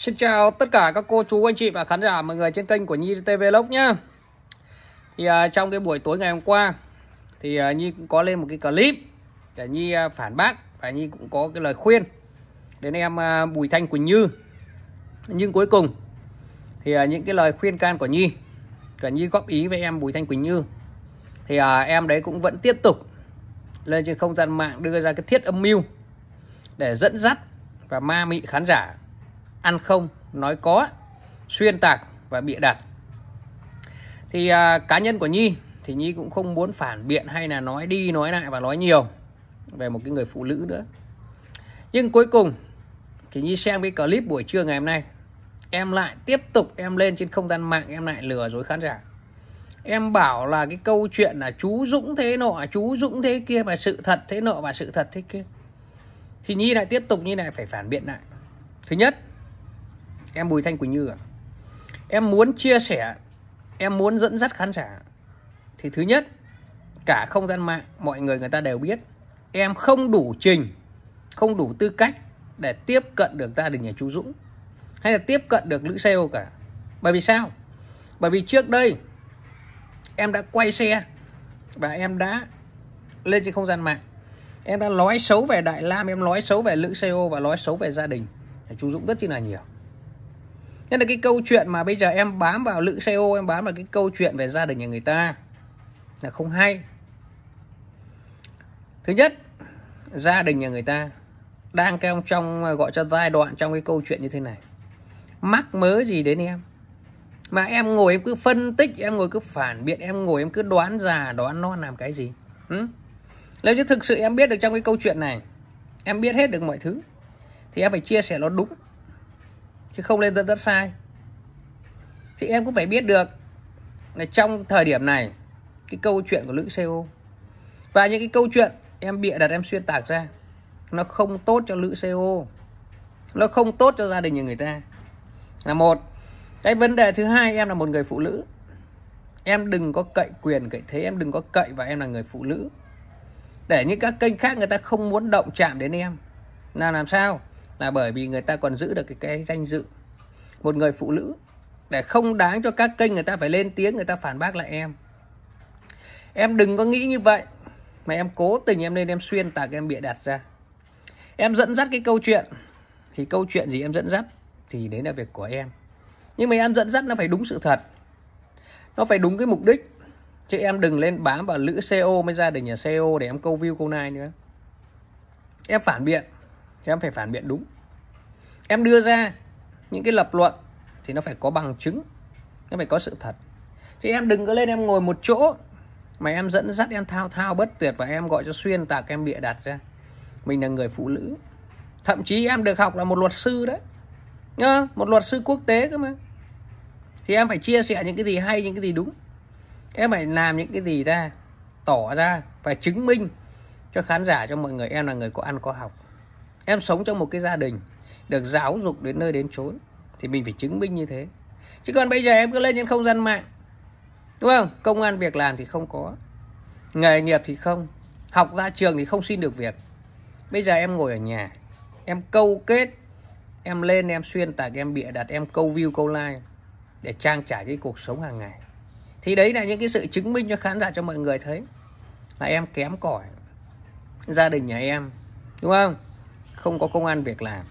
Xin chào tất cả các cô chú anh chị và khán giả mọi người trên kênh của Nhi TV Vlog nhá. Thì trong cái buổi tối ngày hôm qua thì Nhi cũng có lên một cái clip để Nhi phản bác và Nhi cũng có cái lời khuyên đến em Bùi Thanh Quỳnh Như. Nhưng cuối cùng thì những cái lời khuyên can của Nhi góp ý với em Bùi Thanh Quỳnh Như thì em đấy cũng vẫn tiếp tục lên trên không gian mạng đưa ra cái thiết âm mưu để dẫn dắt và ma mị khán giả, ăn không nói có, xuyên tạc và bịa đặt. Thì cá nhân của Nhi thì Nhi cũng không muốn phản biện hay là nói đi nói lại và nói nhiều về một cái người phụ nữ nữa. Nhưng cuối cùng thì Nhi xem cái clip buổi trưa ngày hôm nay, em lại tiếp tục em lên trên không gian mạng, em lại lừa dối khán giả. Em bảo là cái câu chuyện là chú Dũng thế nọ, chú Dũng thế kia, và sự thật thế nọ và sự thật thế kia. Thì Nhi lại tiếp tục Nhi lại phải phản biện lại. Thứ nhất, em Bùi Thanh Quỳnh Như ạ, em muốn chia sẻ, em muốn dẫn dắt khán giả. Thì thứ nhất, cả không gian mạng mọi người ta đều biết em không đủ trình, không đủ tư cách để tiếp cận được gia đình nhà chú Dũng hay là tiếp cận được Lữ CEO cả. Bởi vì sao? Bởi vì trước đây em đã quay xe và em đã lên trên không gian mạng, em đã nói xấu về Đại Lam, em nói xấu về Lữ CEO và nói xấu về gia đình chú Dũng rất chi là nhiều. Nên là cái câu chuyện mà bây giờ em bám vào Lữ CEO, em bám vào cái câu chuyện về gia đình nhà người ta là không hay. Thứ nhất, gia đình nhà người ta đang trong gọi cho giai đoạn trong cái câu chuyện như thế này, mắc mớ gì đến em mà em ngồi em cứ phân tích, em ngồi cứ phản biện, em ngồi em cứ đoán già đoán non làm cái gì? Nếu như thực sự em biết được trong cái câu chuyện này, em biết hết được mọi thứ thì em phải chia sẻ nó đúng, chứ không lên dẫn dắt sai. Thì em cũng phải biết được là trong thời điểm này cái câu chuyện của Lữ CEO và những cái câu chuyện em bịa đặt, em xuyên tạc ra, nó không tốt cho Lữ CEO, nó không tốt cho gia đình nhà người ta là một. Cái vấn đề thứ hai, em là một người phụ nữ, em đừng có cậy quyền cậy thế, em đừng có cậy và em là người phụ nữ để những các kênh khác người ta không muốn động chạm đến em. Là làm sao? Là bởi vì người ta còn giữ được cái danh dự một người phụ nữ, để không đáng cho các kênh người ta phải lên tiếng, người ta phản bác lại em. Em đừng có nghĩ như vậy mà em cố tình em lên em xuyên tạc, em bịa đặt ra, em dẫn dắt cái câu chuyện. Thì câu chuyện gì em dẫn dắt thì đấy là việc của em, nhưng mà em dẫn dắt nó phải đúng sự thật, nó phải đúng cái mục đích. Chứ em đừng lên bám vào Lữ CEO với gia đình nhà CEO để em câu view câu like nữa. Em phản biện thì em phải phản biện đúng, em đưa ra những cái lập luận thì nó phải có bằng chứng, nó phải có sự thật. Chứ em đừng có lên em ngồi một chỗ mà em dẫn dắt, em thao thao bất tuyệt và em gọi cho xuyên tạc, em bịa đặt ra. Mình là người phụ nữ, thậm chí em được học là một luật sư đấy, một luật sư quốc tế cơ mà. Thì em phải chia sẻ những cái gì hay, những cái gì đúng, em phải làm những cái gì ra, tỏ ra và chứng minh cho khán giả, cho mọi người em là người có ăn có học. Em sống trong một cái gia đình được giáo dục đến nơi đến chốn thì mình phải chứng minh như thế. Chứ còn bây giờ em cứ lên trên không gian mạng, đúng không? Công an việc làm thì không có, nghề nghiệp thì không, học ra trường thì không xin được việc. Bây giờ em ngồi ở nhà, em câu kết, em lên em xuyên tạc, em bịa đặt, em câu view câu like để trang trải cái cuộc sống hàng ngày. Thì đấy là những cái sự chứng minh cho khán giả, cho mọi người thấy là em kém cỏi, gia đình nhà em, đúng không? Không có công an việc làm,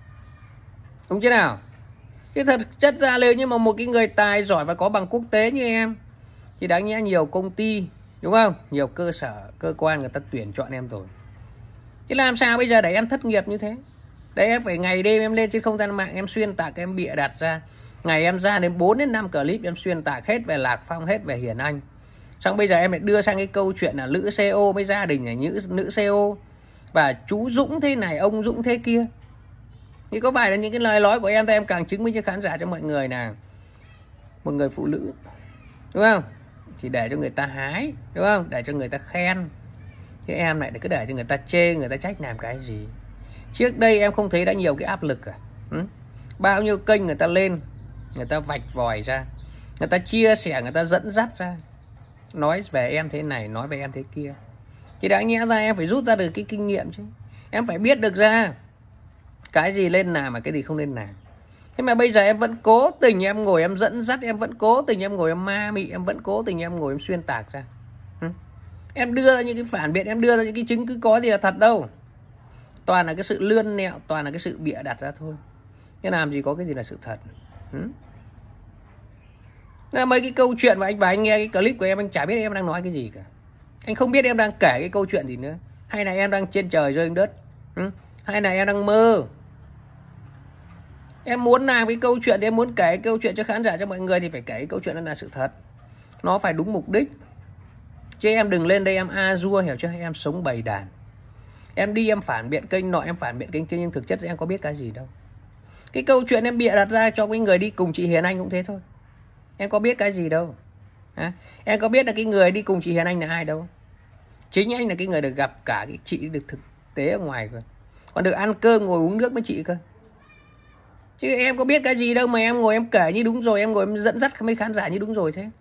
đúng chứ nào? Chứ thật chất ra nếu như mà một cái người tài giỏi và có bằng quốc tế như em thì đáng nhẽ nhiều công ty, đúng không? Nhiều cơ sở, cơ quan người ta tuyển chọn em rồi. Chứ làm sao bây giờ để em thất nghiệp như thế? Đấy, em phải ngày đêm em lên trên không gian mạng, em xuyên tạc, em bịa đặt ra. Ngày em ra đến 4 đến 5 clip em xuyên tạc hết về Lạc Phong, hết về Hiền Anh. Xong bây giờ em lại đưa sang cái câu chuyện là Lữ CEO với gia đình này, nữ CEO và chú Dũng thế này, ông Dũng thế kia. Thì có phải là những cái lời nói của em thì em càng chứng minh cho khán giả, cho mọi người là một người phụ nữ, đúng không? Thì để cho người ta hái, đúng không? Để cho người ta khen. Chứ em lại cứ để cho người ta chê, người ta trách làm cái gì. Trước đây em không thấy đã nhiều cái áp lực à? Bao nhiêu kênh người ta lên, người ta vạch vòi ra, người ta chia sẻ, người ta dẫn dắt ra, nói về em thế này, nói về em thế kia. Thì đáng nhẽ ra em phải rút ra được cái kinh nghiệm chứ. Em phải biết được ra cái gì lên làm mà cái gì không nên làm. Thế mà bây giờ em vẫn cố tình em ngồi em dẫn dắt, em vẫn cố tình em ngồi em ma mị, em vẫn cố tình em ngồi em xuyên tạc ra. Em đưa ra những cái phản biện, em đưa ra những cái chứng cứ có gì là thật đâu. Toàn là cái sự lươn nẹo, toàn là cái sự bịa đặt ra thôi. Thế làm gì có cái gì là sự thật. Nên mấy cái câu chuyện mà anh và anh nghe cái clip của em, anh chả biết em đang nói cái gì cả. Anh không biết em đang kể cái câu chuyện gì nữa. Hay là em đang trên trời rơi đất, hay là em đang mơ. Em muốn làm cái câu chuyện, em muốn kể cái câu chuyện cho khán giả, cho mọi người, thì phải kể cái câu chuyện đó là sự thật. Nó phải đúng mục đích. Chứ em đừng lên đây em a-dua, hiểu chưa? Em sống bầy đàn. Em đi em phản biện kênh nọ, em phản biện kênh kia, nhưng thực chất em có biết cái gì đâu. Cái câu chuyện em bịa đặt ra cho cái người đi cùng chị Hiền Anh cũng thế thôi. Em có biết cái gì đâu. Em có biết là cái người đi cùng chị Hiền Anh là ai đâu. Chính anh là cái người được gặp cả cái chị được thực tế ở ngoài cơ. Còn được ăn cơm ngồi uống nước với chị cơ. Chứ em có biết cái gì đâu mà em ngồi em kể như đúng rồi, em ngồi em dẫn dắt mấy khán giả như đúng rồi thế.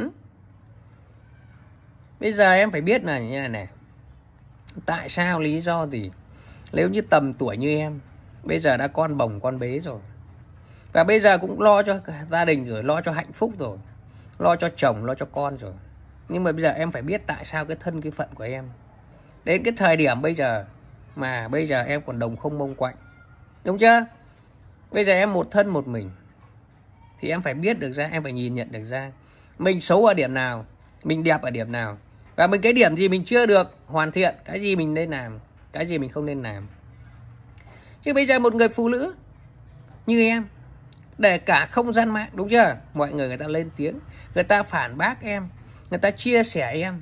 Bây giờ em phải biết là như này này. Tại sao, lý do gì? Nếu như tầm tuổi như em, bây giờ đã con bồng con bế rồi, và bây giờ cũng lo cho gia đình rồi, lo cho hạnh phúc rồi, lo cho chồng, lo cho con rồi. Nhưng mà bây giờ em phải biết tại sao cái thân cái phận của em đến cái thời điểm bây giờ mà bây giờ em còn đồng không mông quạnh. Đúng chưa? Bây giờ em một thân một mình, thì em phải biết được ra, em phải nhìn nhận được ra mình xấu ở điểm nào, mình đẹp ở điểm nào, và mình cái điểm gì mình chưa được hoàn thiện, cái gì mình nên làm, cái gì mình không nên làm. Chứ bây giờ một người phụ nữ như em, để cả không gian mạng, đúng chưa, mọi người ta lên tiếng, người ta phản bác em, người ta chia sẻ em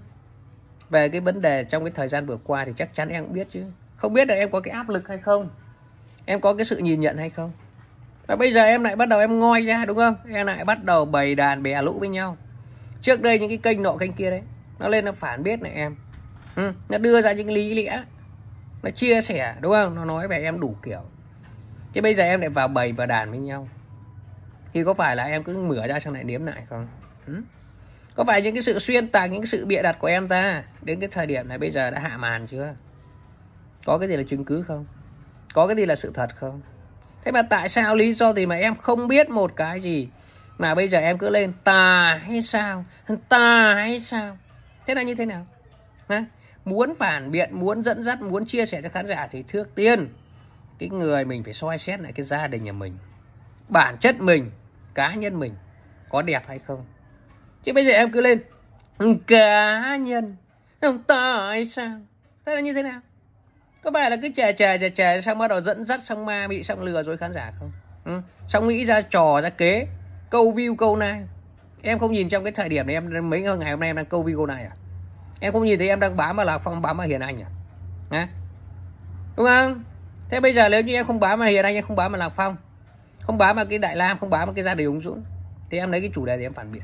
về cái vấn đề trong cái thời gian vừa qua, thì chắc chắn em cũng biết chứ. Không biết là em có cái áp lực hay không, em có cái sự nhìn nhận hay không. Và bây giờ em lại bắt đầu em ngoi ra, đúng không? Em lại bắt đầu bày đàn bè lũ với nhau. Trước đây những cái kênh nọ kênh kia đấy, nó lên nó phản biết này em, nó đưa ra những lý lẽ, nó chia sẻ, đúng không? Nó nói về em đủ kiểu. Chứ bây giờ em lại vào bày và đàn với nhau, thì có phải là em cứ mửa ra xong lại nếm lại không? Có phải những cái sự xuyên tạc, những cái sự bịa đặt của em ra đến cái thời điểm này bây giờ đã hạ màn chưa? Có cái gì là chứng cứ không? Có cái gì là sự thật không? Thế mà tại sao, lý do gì mà em không biết một cái gì mà bây giờ em cứ lên tà hay sao? Tà hay sao? Thế là như thế nào? Muốn phản biện, muốn dẫn dắt, muốn chia sẻ cho khán giả thì trước tiên cái người mình phải soi xét lại cái gia đình nhà mình, bản chất mình, cá nhân mình có đẹp hay không. Chứ bây giờ em cứ lên cá nhân không tại sao, thế là như thế nào? Có phải là cứ chè xong bắt đầu dẫn dắt, xong ma mị, xong lừa dối khán giả không? Xong nghĩ ra trò ra kế, câu view câu like. Em không nhìn trong cái thời điểm này, em mấy ngày hôm nay em đang câu view câu like à? Em không nhìn thấy em đang bám vào Lạc Phong, bám vào Hiền Anh à? Đúng không? Thế bây giờ nếu như em không bám vào Hiền Anh, em không bám vào Lạc Phong, không bám vào cái Đại Lam, không bám vào cái gia đình Ông Dũng, thì em lấy cái chủ đề thì em phản biện.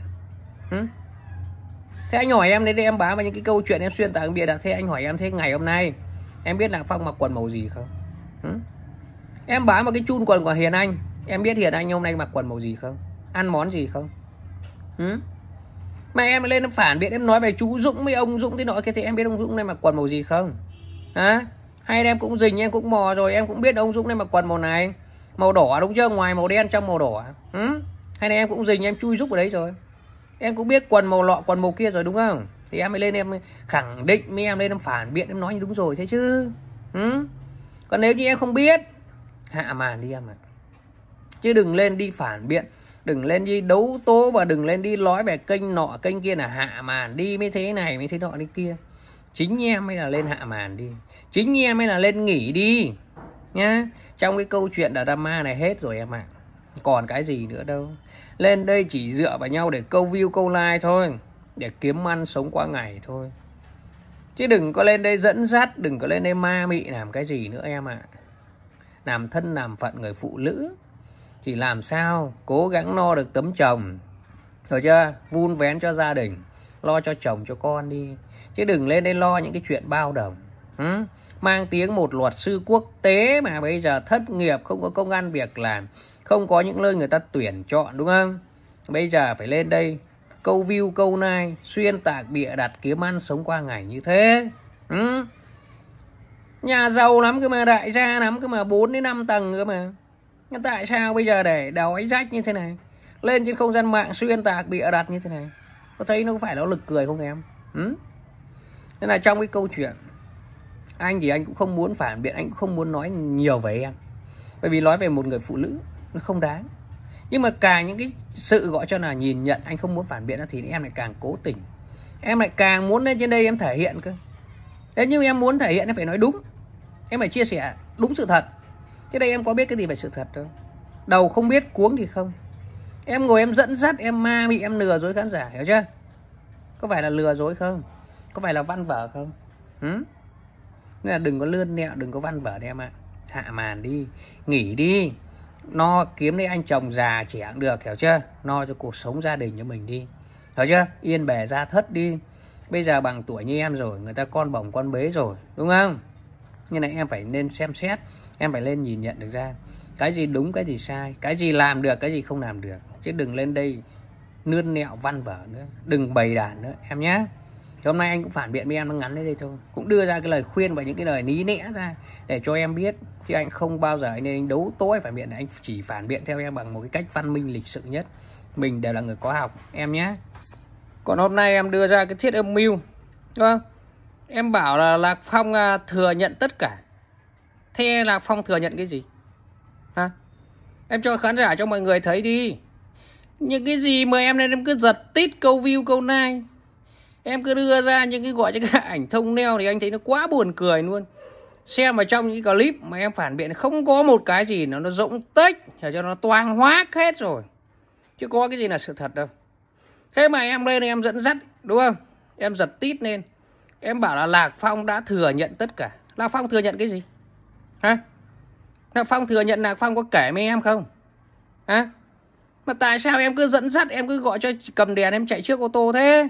Thế anh hỏi em, đến đây em bám vào những cái câu chuyện em xuyên tạc bịa đặt. Thế anh hỏi em, thế ngày hôm nay em biết Lạc Phong mặc quần màu gì không? Em bám vào cái chun quần của Hiền Anh, em biết Hiền Anh hôm nay mặc quần màu gì không? Ăn món gì không? Mà em lên em phản biện, em nói về chú Dũng với ông Dũng thế nọ kia, thì em biết ông Dũng này mặc quần màu gì không? Hay em cũng rình, em cũng mò rồi, em cũng biết ông Dũng này mặc quần màu này, màu đỏ, đúng chưa? Ngoài màu đen, trong màu đỏ. Hay là em cũng rình, em chui rúc vào đấy rồi, em cũng biết quần màu lọ, quần màu kia rồi, đúng không? Thì em mới lên em khẳng định, mới em lên em phản biện, em nói như đúng rồi thế chứ. Còn nếu như em không biết, hạ màn đi em ạ. Chứ đừng lên đi phản biện, đừng lên đi đấu tố, và đừng lên đi nói về kênh nọ kênh kia là hạ màn đi, mới thế này mới thế nọ đi kia. Chính em mới là lên hạ màn đi, chính em mới là lên nghỉ đi nhá. Trong cái câu chuyện drama này hết rồi em ạ, còn cái gì nữa đâu. Lên đây chỉ dựa vào nhau để câu view câu like thôi, để kiếm ăn sống qua ngày thôi. Chứ đừng có lên đây dẫn dắt, đừng có lên đây ma mị làm cái gì nữa em ạ. Làm thân làm phận người phụ nữ chỉ làm sao cố gắng no được tấm chồng, rồi chưa, vun vén cho gia đình, lo cho chồng cho con đi. Chứ đừng lên đây lo những cái chuyện bao đồng. Mang tiếng một luật sư quốc tế mà bây giờ thất nghiệp, không có công ăn việc làm, không có những nơi người ta tuyển chọn, đúng không? Bây giờ phải lên đây câu view câu like, xuyên tạc bịa đặt kiếm ăn sống qua ngày như thế. Nhà giàu lắm cơ mà, đại gia lắm cơ mà, 4 đến 5 tầng cơ mà. Nhưng tại sao bây giờ để đầu ấy rách như thế này, lên trên không gian mạng xuyên tạc bịa đặt như thế này, có thấy nó có phải nó lực cười không em? Nên là trong cái câu chuyện anh thì anh cũng không muốn phản biện, anh cũng không muốn nói nhiều về em, bởi vì nói về một người phụ nữ nó không đáng. Nhưng mà càng những cái sự gọi cho là nhìn nhận anh không muốn phản biện thì em lại càng cố tình, em lại càng muốn lên trên đây em thể hiện cơ. Thế nhưng em muốn thể hiện em phải nói đúng, em phải chia sẻ đúng sự thật. Thế đây em có biết cái gì về sự thật đâu, đầu không biết cuống thì không. Em ngồi em dẫn dắt, em ma mị, em lừa dối khán giả, hiểu chưa? Có phải là lừa dối không? Có phải là văn vở không? Nên là đừng có lươn nẹo, đừng có văn vở đi em ạ. Hạ màn đi, nghỉ đi, no kiếm lấy anh chồng già trẻ cũng được, hiểu chưa? No cho cuộc sống gia đình cho mình đi, hiểu chưa? Yên bề gia thất đi. Bây giờ bằng tuổi như em rồi, người ta con bồng con bế rồi, đúng không? Nhưng này em phải nên xem xét, em phải lên nhìn nhận được ra cái gì đúng, cái gì sai, cái gì làm được, cái gì không làm được. Chứ đừng lên đây nươn nẹo văn vở nữa, đừng bày đàn nữa em nhé. Hôm nay anh cũng phản biện với em nó ngắn đến đây thôi, cũng đưa ra cái lời khuyên và những cái lời ní nẽ ra để cho em biết, chứ anh không bao giờ nên anh đấu tố phản biện. Anh chỉ phản biện theo em bằng một cái cách văn minh lịch sự nhất. Mình đều là người có học em nhé. Còn hôm nay em đưa ra cái thiết âm mưu, đúng không? Em bảo là Lạc Phong thừa nhận tất cả. Thế Lạc Phong thừa nhận cái gì? Hả? Em cho khán giả, cho mọi người thấy đi. Những cái gì mà em nên em cứ giật tít câu view câu like, em cứ đưa ra những cái gọi cho cái ảnh thông neo thì anh thấy nó quá buồn cười luôn. Xem vào trong những clip mà em phản biện không có một cái gì nó rỗng tếch, để cho nó toang hoác hết rồi, chứ có cái gì là sự thật đâu. Thế mà em lên em dẫn dắt, đúng không? Em giật tít lên, em bảo là Lạc Phong đã thừa nhận tất cả. Lạc Phong thừa nhận cái gì? Hả? Lạc Phong thừa nhận Lạc Phong có kể với em không? Hả? Mà tại sao em cứ dẫn dắt, em cứ gọi cho cầm đèn em chạy trước ô tô thế?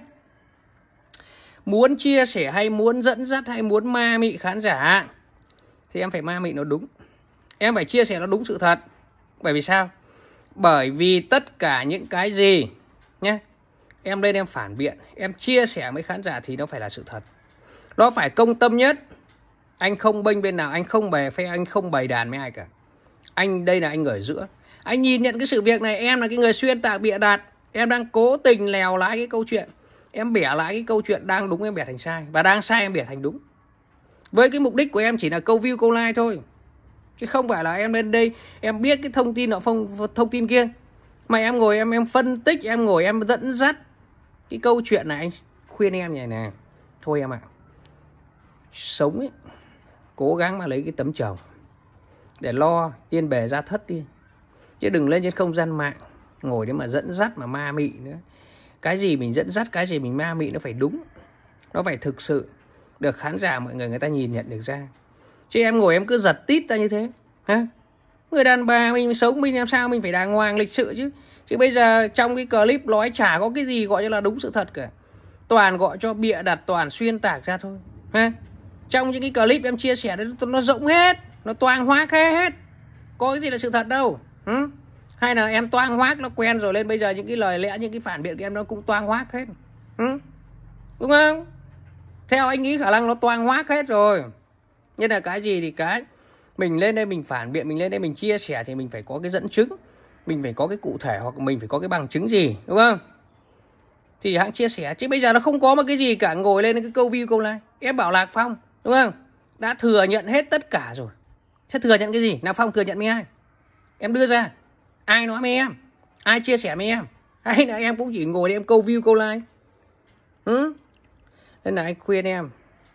Muốn chia sẻ hay muốn dẫn dắt hay muốn ma mị khán giả thì em phải ma mị nó đúng, em phải chia sẻ nó đúng sự thật. Bởi vì sao? Bởi vì tất cả những cái gì nhé, em lên em phản biện, em chia sẻ với khán giả thì nó phải là sự thật, nó phải công tâm nhất. Anh không bênh bên nào, anh không bè phe, anh không bày đàn với ai cả. Anh đây là anh ở giữa, anh nhìn nhận cái sự việc này. Em là cái người xuyên tạc bịa đặt, em đang cố tình lèo lái cái câu chuyện, em bẻ lại cái câu chuyện đang đúng em bẻ thành sai, và đang sai em bẻ thành đúng. Với cái mục đích của em chỉ là câu view câu like thôi, chứ không phải là em lên đây em biết cái thông tin nọ thông tin kia mà em ngồi em phân tích, em ngồi em dẫn dắt cái câu chuyện này. Anh khuyên em này nè, thôi em ạ, sống ấy, cố gắng mà lấy cái tấm chồng để lo yên bề gia thất đi, chứ đừng lên trên không gian mạng ngồi đấy mà dẫn dắt mà ma mị nữa. Cái gì mình dẫn dắt, cái gì mình ma mị nó phải đúng, nó phải thực sự được khán giả mọi người ta nhìn nhận được ra. Chứ em ngồi em cứ giật tít ra như thế hả? Người đàn bà mình sống mình làm sao mình phải đàng hoàng lịch sự chứ. Chứ bây giờ trong cái clip nói chả có cái gì gọi cho là đúng sự thật cả, toàn gọi cho bịa đặt, toàn xuyên tạc ra thôi ha. Trong những cái clip em chia sẻ đấy nó rỗng hết, nó toang hoác hết, có cái gì là sự thật đâu. Hay là em toang hoác nó quen rồi, lên bây giờ những cái lời lẽ, những cái phản biện của em nó cũng toang hoác hết, đúng không? Theo anh nghĩ khả năng nó toang hoác hết rồi. Nên là cái gì thì cái mình lên đây mình phản biện, mình lên đây mình chia sẻ thì mình phải có cái dẫn chứng, mình phải có cái cụ thể, hoặc mình phải có cái bằng chứng gì, đúng không? Thì hãng chia sẻ. Chứ bây giờ nó không có một cái gì cả, ngồi lên cái câu view câu like. Em bảo Lạc Phong, đúng không, đã thừa nhận hết tất cả rồi. Thế thừa nhận cái gì? Lạc Phong thừa nhận với ai? Em đưa ra, ai nói với em, ai chia sẻ với em? Hay là em cũng chỉ ngồi đây em câu view câu like? Nên là anh khuyên em,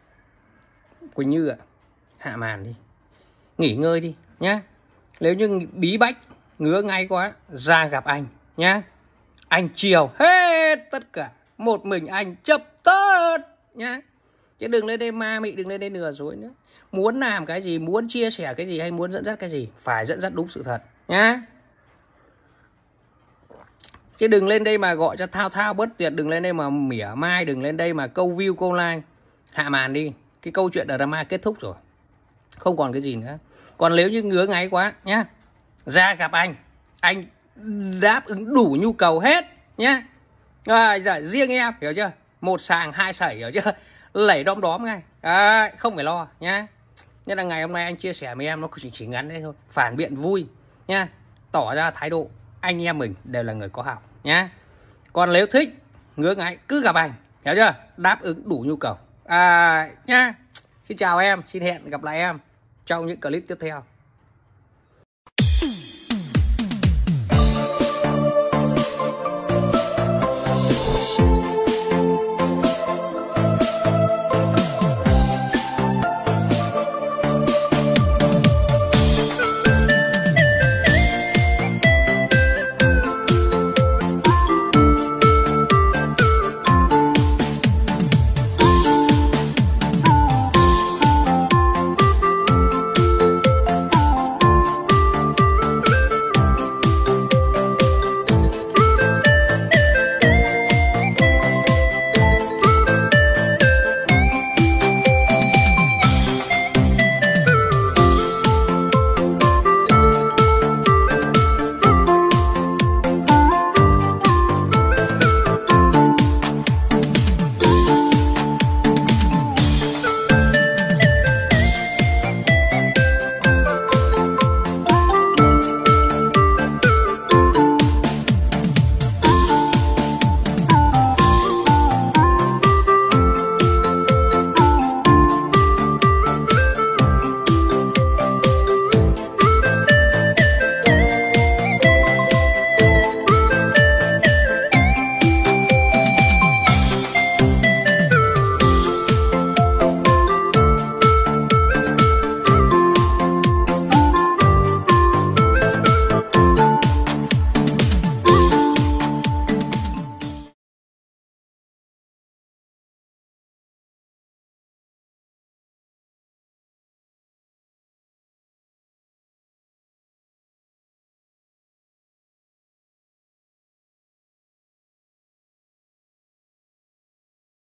Quỳnh Như ạ, hạ màn đi, nghỉ ngơi đi nhá. Nếu như bí bách ngứa ngay quá, ra gặp anh nhá. Anh chiều hết tất cả, một mình anh chấp tất nhá. Chứ đừng lên đây ma mị, đừng lên đây lừa dối nữa. Muốn làm cái gì, muốn chia sẻ cái gì hay muốn dẫn dắt cái gì, phải dẫn dắt đúng sự thật nhá. Chứ đừng lên đây mà gọi cho thao thao bất tuyệt, đừng lên đây mà mỉa mai, đừng lên đây mà câu view câu like. Hạ màn đi, cái câu chuyện drama kết thúc rồi, không còn cái gì nữa. Còn nếu như ngứa ngáy quá nhá, ra gặp anh đáp ứng đủ nhu cầu hết nhá. Giờ riêng em, hiểu chưa? Một sàng hai sảy, hiểu chưa? Lẩy đom đóm ngay, không phải lo nhá. Nên là ngày hôm nay anh chia sẻ với em nó chỉ ngắn đây thôi, phản biện vui nha, tỏ ra thái độ anh em mình đều là người có học nhá. Còn nếu thích ngứa ngáy cứ gặp anh, hiểu chưa, đáp ứng đủ nhu cầu nhá. Xin chào em, xin hẹn gặp lại em trong những clip tiếp theo.